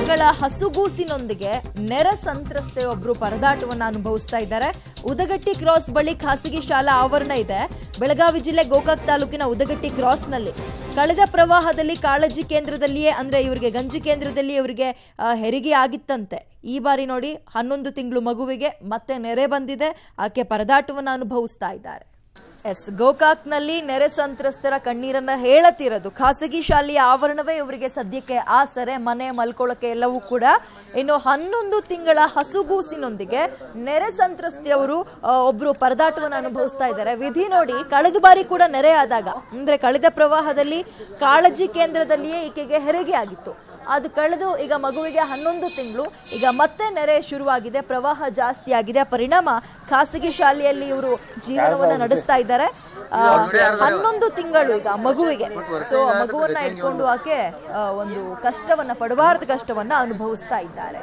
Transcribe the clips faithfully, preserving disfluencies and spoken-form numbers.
ತಿಂಗಳ ಹಸುಗೂಸಿನೊಂದಿಗೆ ನೆರೆ ಸಂತ್ರಸ್ತೆ ಒಬ್ರು ಪರದಾಟವನ್ನು ಅನುಭವಿಸ್ತಾ ಇದ್ದಾರೆ. ಉದಗಟ್ಟಿ ಕ್ರಾಸ್ ಬಳಿ ಖಾಸಗಿ ಶಾಲಾ ಆವರಣ ಇದೆ. ಬೆಳಗಾವಿ ಜಿಲ್ಲೆ ಗೋಕಾಕ್ ತಾಲೂಕಿನ ಉದಗಟ್ಟಿ ಕ್ರಾಸ್ನಲ್ಲಿ ಕಳೆದ ಪ್ರವಾಹದಲ್ಲಿ ಕಾಳಜಿ ಕೇಂದ್ರದಲ್ಲಿಯೇ ಅಂದ್ರೆ ಇವರಿಗೆ ಗಂಜಿ ಕೇಂದ್ರದಲ್ಲಿ ಇವರಿಗೆ ಹೆರಿಗೆ ಆಗಿತ್ತಂತೆ. ಈ ಬಾರಿ ನೋಡಿ ಹನ್ನೊಂದು ತಿಂಗಳು ಮಗುವಿಗೆ ಮತ್ತೆ ನೆರೆ ಬಂದಿದೆ. ಆಕೆ ಪರದಾಟವನ್ನು ಅನುಭವಿಸ್ತಾ ಇದ್ದಾರೆ. ಎಸ್, ಗೋಕಾಕ್ನಲ್ಲಿ ನೆರೆ ಸಂತ್ರಸ್ತರ ಕಣ್ಣೀರನ್ನ ಹೇಳತಿರೋದು. ಖಾಸಗಿ ಶಾಲೆಯ ಆವರಣವೇ ಇವರಿಗೆ ಸದ್ಯಕ್ಕೆ ಆಸರೆ, ಮನೆ ಮಲ್ಕೊಳ್ಳೋಕೆ ಎಲ್ಲವೂ ಕೂಡ. ಇನ್ನು ಹನ್ನೊಂದು ತಿಂಗಳ ಹಸುಗೂಸಿನೊಂದಿಗೆ ನೆರೆ ಸಂತ್ರಸ್ತೆಯವರು ಒಬ್ರು ಪರದಾಟವನ್ನು ಅನುಭವಿಸ್ತಾ ಇದ್ದಾರೆ. ವಿಧಿ ನೋಡಿ, ಕಳೆದ ಬಾರಿ ಕೂಡ ನೆರೆ ಆದಾಗ ಅಂದ್ರೆ ಕಳೆದ ಪ್ರವಾಹದಲ್ಲಿ ಕಾಳಜಿ ಕೇಂದ್ರದಲ್ಲಿಯೇ ಈಕೆಗೆ ಹೆರಿಗೆ ಆಗಿತ್ತು. ಅದು ಕಳೆದು ಈಗ ಮಗುವಿಗೆ ಹನ್ನೊಂದು ತಿಂಗಳು, ಈಗ ಮತ್ತೆ ನೆರೆ ಶುರುವಾಗಿದೆ. ಪ್ರವಾಹ ಜಾಸ್ತಿ ಆಗಿದೆ. ಪರಿಣಾಮ ಖಾಸಗಿ ಶಾಲೆಯಲ್ಲಿ ಇವರು ಜೀವನವನ್ನು ನಡೆಸ್ತಾ ಇದ್ದಾರೆ. ಹನ್ನೊಂದು ತಿಂಗಳು ಈಗ ಮಗುವಿಗೆ. ಸೊ ಮಗುವನ್ನ ಇಟ್ಕೊಂಡು ಆಕೆ ಒಂದು ಕಷ್ಟವನ್ನ ಪಡಬಾರ್ದು ಕಷ್ಟವನ್ನ ಅನುಭವಿಸ್ತಾ ಇದ್ದಾರೆ.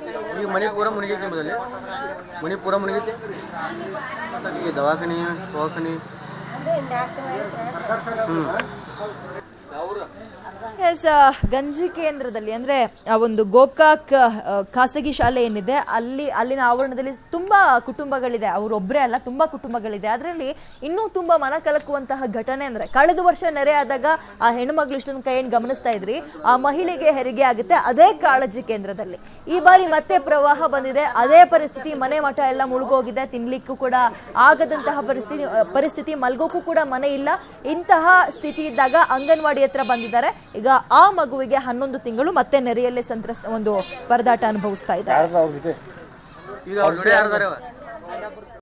ಎಸ್, ಗಂಜಿ ಕೇಂದ್ರದಲ್ಲಿ ಅಂದ್ರೆ ಒಂದು ಗೋಕಾಕ್ ಖಾಸಗಿ ಶಾಲೆ ಏನಿದೆ ಅಲ್ಲಿ ಅಲ್ಲಿನ ಆವರಣದಲ್ಲಿ ತುಂಬಾ ಕುಟುಂಬಗಳಿದೆ. ಅವರೊಬ್ಬರೇ ಅಲ್ಲ, ತುಂಬಾ ಕುಟುಂಬಗಳಿದೆ. ಅದರಲ್ಲಿ ಇನ್ನೂ ತುಂಬಾ ಮನ ಕಲಕುವಂತಹ ಘಟನೆ ಅಂದ್ರೆ ಕಳೆದ ವರ್ಷ ನೆರೆ ಆದಾಗ ಆ ಹೆಣ್ಣುಮಗಳು ಇಷ್ಟೊಂದು ಕೈ ಏನು ಗಮನಿಸ್ತಾ ಇದ್ರಿ, ಆ ಮಹಿಳೆಗೆ ಹೆರಿಗೆ ಆಗುತ್ತೆ ಅದೇ ಕಾಳಜಿ ಕೇಂದ್ರದಲ್ಲಿ. ಈ ಬಾರಿ ಮತ್ತೆ ಪ್ರವಾಹ ಬಂದಿದೆ. ಅದೇ ಪರಿಸ್ಥಿತಿ, ಮನೆ ಮಠ ಎಲ್ಲ ಮುಳುಗೋಗಿದೆ. ತಿನ್ಲಿಕ್ಕೂ ಕೂಡ ಆಗದಂತಹ ಪರಿಸ್ಥಿತಿ ಪರಿಸ್ಥಿತಿ ಮಲ್ಗೋಕ್ಕೂ ಕೂಡ ಮನೆ ಇಲ್ಲ. ಇಂತಹ ಸ್ಥಿತಿ ಇದ್ದಾಗ ಅಂಗನವಾಡಿ ಹತ್ರ ಬಂದಿದ್ದಾರೆ. ಈಗ ಆ ಮಗುವಿಗೆ ಹನ್ನೊಂದು ತಿಂಗಳು ಮತ್ತೆ ನೆರೆಯಲ್ಲೇ ಸಂತ್ರಸ್ತ ಒಂದು ಪರದಾಟ ಅನುಭವಿಸ್ತಾ ಇದ್ದಾರೆ.